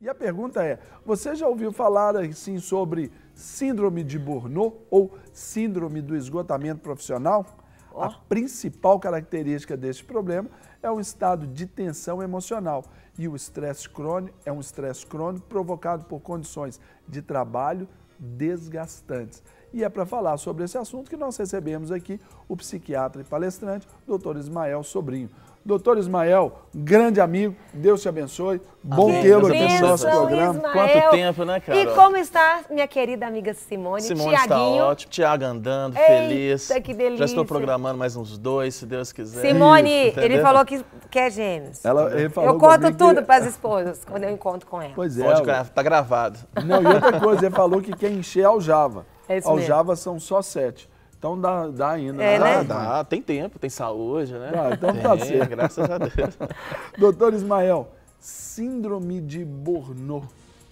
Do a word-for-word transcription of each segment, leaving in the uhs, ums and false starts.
E a pergunta é, você já ouviu falar assim sobre síndrome de Burnout ou síndrome do esgotamento profissional? Oh. A principal característica deste problema é um estado de tensão emocional e o estresse crônico é um estresse crônico provocado por condições de trabalho desgastantes. E é para falar sobre esse assunto que nós recebemos aqui o psiquiatra e palestrante, doutor Ismael Sobrinho. Doutor Ismael, grande amigo, Deus te abençoe, bom tê-lo aqui no nosso programa. Ismael. Quanto tempo, né, Carol? E como está minha querida amiga Simone? Simone está ótimo, Tiago andando, Eita, feliz. Que delícia. Já estou programando mais uns dois, se Deus quiser. Simone, Isso, ele falou que quer gêmeos. Ela, ele falou eu conto tudo que... para as esposas quando eu encontro com ela. Pois é. Pode, tá gravado. Não, e outra coisa, ele falou que quer encher aljava. É isso aljava mesmo. são só sete. Então dá, dá ainda. É, dá, né? Dá, tem tempo, tem saúde, né? Dá, então tem, tá certo. Graças a Deus. Doutor Ismael, síndrome de Burnout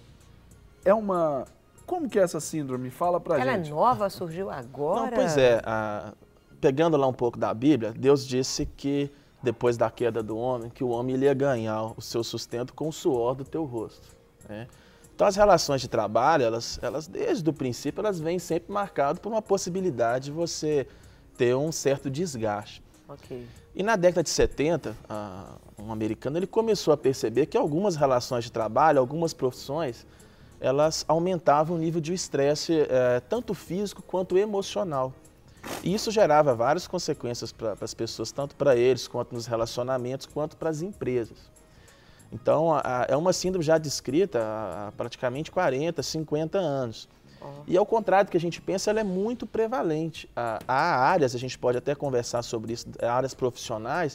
é uma... Como que é essa síndrome? Fala pra Ela gente. Ela é nova, surgiu agora? Não, pois é, a, pegando lá um pouco da Bíblia, Deus disse que depois da queda do homem, que o homem ele ia ganhar o seu sustento com o suor do teu rosto, né? Então as relações de trabalho, elas, elas desde o princípio, elas vêm sempre marcadas por uma possibilidade de você ter um certo desgaste. Okay. E na década de setenta, uh, um americano ele começou a perceber que algumas relações de trabalho, algumas profissões, elas aumentavam o nível de estresse, uh, tanto físico quanto emocional. E isso gerava várias consequências para as pessoas, tanto para eles, quanto nos relacionamentos, quanto para as empresas. Então, a, a, é uma síndrome já descrita há, há praticamente quarenta, cinquenta anos. Oh. E ao contrário do que a gente pensa, ela é muito prevalente. Há, há áreas, a gente pode até conversar sobre isso, áreas profissionais,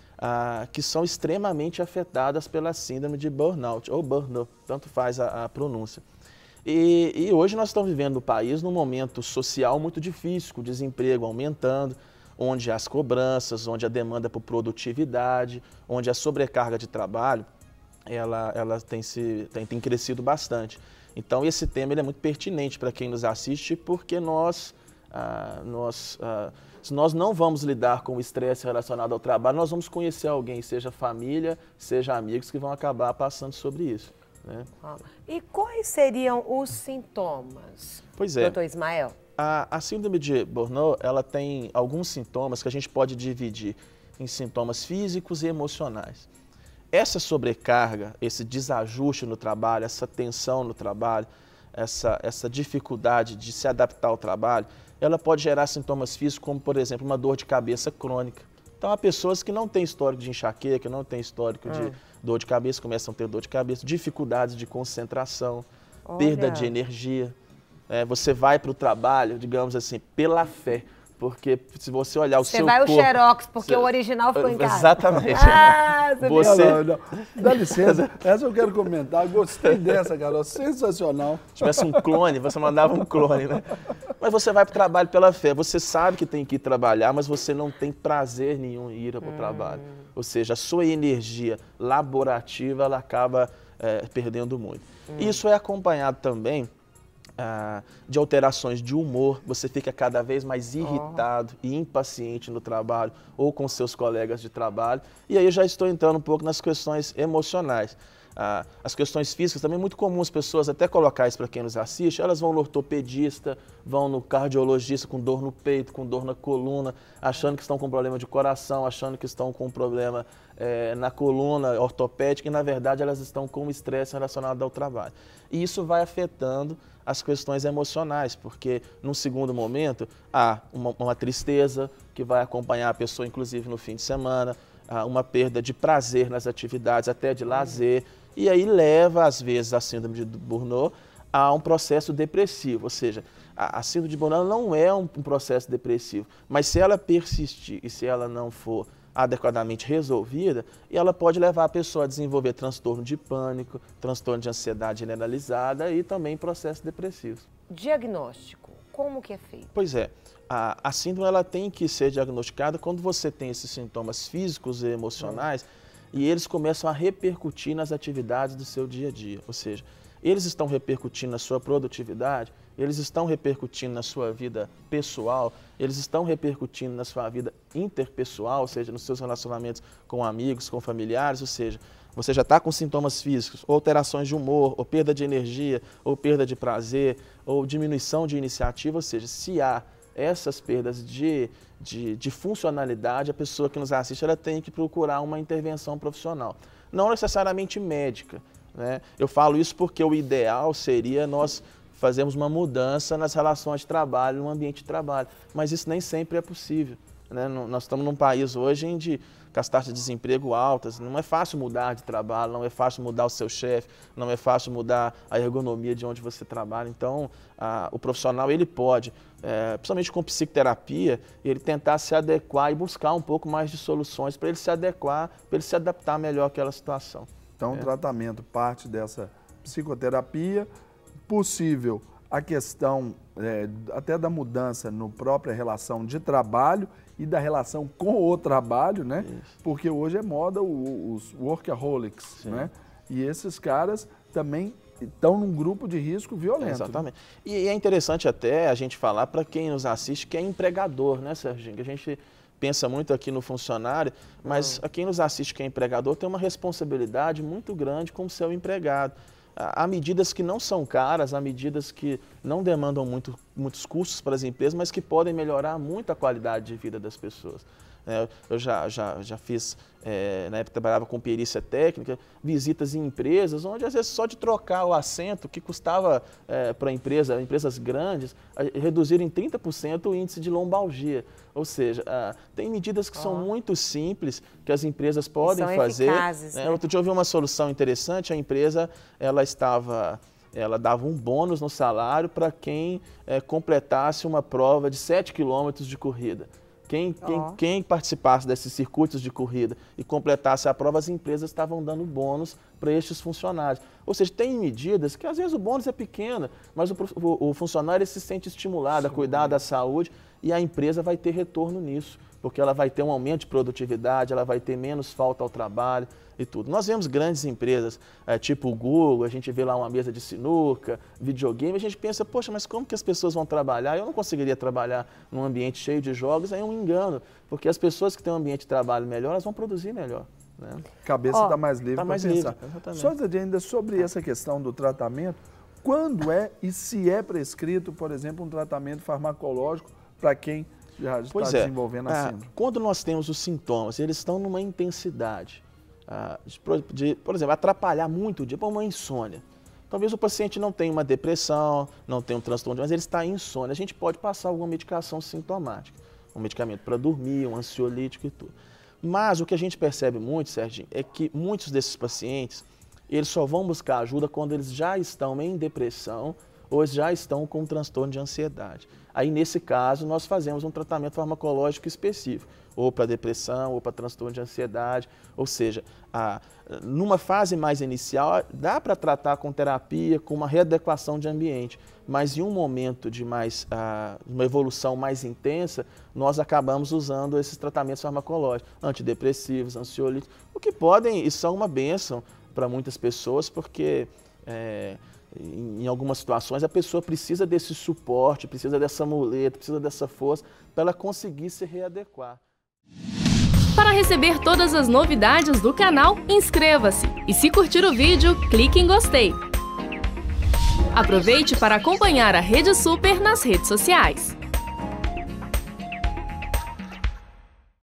ah, que são extremamente afetadas pela síndrome de burnout, ou burnout, tanto faz a, a pronúncia. E, e hoje nós estamos vivendo no país num momento social muito difícil, com o desemprego aumentando, onde as cobranças, onde a demanda por produtividade, onde a sobrecarga de trabalho, ela, ela tem, se, tem, tem crescido bastante. Então esse tema ele é muito pertinente para quem nos assiste, porque nós, ah, nós, ah, se nós não vamos lidar com o estresse relacionado ao trabalho, nós vamos conhecer alguém, seja família, seja amigos, que vão acabar passando sobre isso, né? Ah, e quais seriam os sintomas, pois é. doutor Ismael? A, a síndrome de Burnout, ela tem alguns sintomas que a gente pode dividir em sintomas físicos e emocionais. Essa sobrecarga, esse desajuste no trabalho, essa tensão no trabalho, essa, essa dificuldade de se adaptar ao trabalho, ela pode gerar sintomas físicos como, por exemplo, uma dor de cabeça crônica. Então, há pessoas que não têm histórico de enxaqueca, não têm histórico hum. de dor de cabeça, começam a ter dor de cabeça, dificuldades de concentração, Olha. perda de energia. É, você vai para o trabalho, digamos assim, pela fé, porque se você olhar o você seu corpo... Você vai o xerox, porque você... o original ficou em casa. Exatamente. Ah, você... Não, não, não. Dá licença, essa eu quero comentar, gostei dessa, Carol, sensacional. Se tivesse um clone, você mandava um clone, né? Mas você vai para o trabalho pela fé, você sabe que tem que ir trabalhar, mas você não tem prazer nenhum em ir para o hum. trabalho. Ou seja, a sua energia laborativa, ela acaba é, perdendo muito. Hum. Isso é acompanhado também Ah, de alterações de humor, você fica cada vez mais irritado oh. e impaciente no trabalho ou com seus colegas de trabalho. E aí eu já estou entrando um pouco nas questões emocionais. Ah, as questões físicas também é muito comum as pessoas até colocar isso para quem nos assiste, elas vão no ortopedista, vão no cardiologista com dor no peito, com dor na coluna, achando que estão com problema de coração, achando que estão com problema é, na coluna ortopédica e na verdade elas estão com estresse relacionado ao trabalho. E isso vai afetando as questões emocionais, porque num segundo momento há uma, uma tristeza que vai acompanhar a pessoa inclusive no fim de semana, há uma perda de prazer nas atividades, até de lazer, e aí leva às vezes a síndrome de Burnout a um processo depressivo, ou seja, a, a síndrome de Burnout não é um, um processo depressivo, mas se ela persistir e se ela não for adequadamente resolvida, ela pode levar a pessoa a desenvolver transtorno de pânico, transtorno de ansiedade generalizada e também processos depressivos. Diagnóstico, como que é feito? Pois é, a, a síndrome ela tem que ser diagnosticada quando você tem esses sintomas físicos e emocionais hum. e eles começam a repercutir nas atividades do seu dia a dia, ou seja, eles estão repercutindo na sua produtividade, eles estão repercutindo na sua vida pessoal, eles estão repercutindo na sua vida interpessoal, ou seja, nos seus relacionamentos com amigos, com familiares, ou seja, você já está com sintomas físicos, ou alterações de humor, ou perda de energia, ou perda de prazer, ou diminuição de iniciativa, ou seja, se há essas perdas de, de, de funcionalidade, a pessoa que nos assiste ela tem que procurar uma intervenção profissional, não necessariamente médica, né? Eu falo isso porque o ideal seria nós fazermos uma mudança nas relações de trabalho, no ambiente de trabalho, mas isso nem sempre é possível, né? Nós estamos num país hoje onde com as taxas de desemprego altas, não é fácil mudar de trabalho, não é fácil mudar o seu chefe, não é fácil mudar a ergonomia de onde você trabalha. Então, a, o profissional ele pode, é, principalmente com psicoterapia, ele tentar se adequar e buscar um pouco mais de soluções para ele se adequar, para ele se adaptar melhor àquela situação. Então, é. o tratamento parte dessa psicoterapia, possível a questão é, até da mudança na própria relação de trabalho e da relação com o trabalho, né? Isso. Porque hoje é moda os workaholics, sim, né? E esses caras também estão num grupo de risco violento. Exatamente. Né? E é interessante até a gente falar para quem nos assiste que é empregador, né, Serginho? Que a gente pensa muito aqui no funcionário, mas a quem nos assiste que é empregador tem uma responsabilidade muito grande com o seu empregado. Há medidas que não são caras, há medidas que não demandam muito, muitos custos para as empresas, mas que podem melhorar muito a qualidade de vida das pessoas. Eu já, já, já fiz, é, na época trabalhava com perícia técnica, visitas em empresas, onde às vezes só de trocar o assento, que custava é, para a empresa, empresas grandes, reduzir em trinta por cento o índice de lombalgia. Ou seja, ah, tem medidas que oh. são muito simples, que as empresas podem são fazer. Eficazes, né? Né? Outro dia eu vi uma solução interessante, a empresa ela estava... ela dava um bônus no salário para quem é, completasse uma prova de sete quilômetros de corrida. Quem, quem, oh. quem participasse desses circuitos de corrida e completasse a prova, as empresas estavam dando bônus para estes funcionários. Ou seja, tem medidas que às vezes o bônus é pequeno, mas o, o, o funcionário se sente estimulado Sim. a cuidar da saúde e a empresa vai ter retorno nisso, porque ela vai ter um aumento de produtividade, ela vai ter menos falta ao trabalho e tudo. Nós vemos grandes empresas, é, tipo o Google, a gente vê lá uma mesa de sinuca, videogame, a gente pensa, poxa, mas como que as pessoas vão trabalhar? Eu não conseguiria trabalhar num ambiente cheio de jogos, aí é um engano, porque as pessoas que têm um ambiente de trabalho melhor, elas vão produzir melhor. Né? Cabeça está oh, mais livre tá para mais pensar. Livre, Só ainda sobre essa questão do tratamento, quando é e se é prescrito, por exemplo, um tratamento farmacológico para quem já está pois é. desenvolvendo a síndrome? Ah, quando nós temos os sintomas, eles estão numa intensidade, ah, de, de, por exemplo, atrapalhar muito o dia, por uma insônia. Talvez o paciente não tenha uma depressão, não tenha um transtorno, mas ele está em insônia. A gente pode passar alguma medicação sintomática, um medicamento para dormir, um ansiolítico e tudo. Mas o que a gente percebe muito, Serginho, é que muitos desses pacientes, eles só vão buscar ajuda quando eles já estão em depressão ou já estão com um transtorno de ansiedade. Aí, nesse caso, nós fazemos um tratamento farmacológico específico, ou para depressão, ou para transtorno de ansiedade. Ou seja, a, numa fase mais inicial, dá para tratar com terapia, com uma readequação de ambiente, mas em um momento de mais, a, uma evolução mais intensa, nós acabamos usando esses tratamentos farmacológicos, antidepressivos, ansiolíticos, o que podem e são uma bênção para muitas pessoas, porque... É, em algumas situações, a pessoa precisa desse suporte, precisa dessa muleta, precisa dessa força para ela conseguir se readequar. Para receber todas as novidades do canal, inscreva-se e se curtir o vídeo, clique em gostei. Aproveite para acompanhar a Rede Super nas redes sociais.